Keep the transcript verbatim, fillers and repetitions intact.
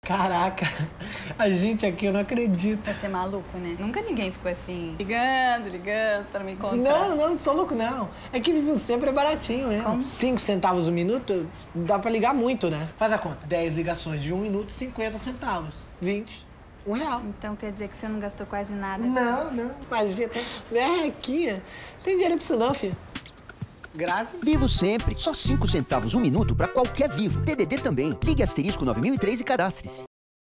Caraca, a gente aqui, eu não acredito. Vai ser maluco, né? Nunca ninguém ficou assim, ligando, ligando pra me encontrar. Não, não, não sou louco, não. É que Vivo Sempre é baratinho mesmo. Como? Cinco centavos o minuto, dá pra ligar muito, né? Faz a conta. Dez ligações de um minuto, cinquenta centavos. Vinte. Um real. Então quer dizer que você não gastou quase nada? Não, não. Imagina. É aqui. Não tem dinheiro pra isso não, filho. Graças. Vivo Sempre. Só cinco centavos um minuto pra qualquer Vivo. D D D também. Ligue asterisco nove mil e três e cadastre-se.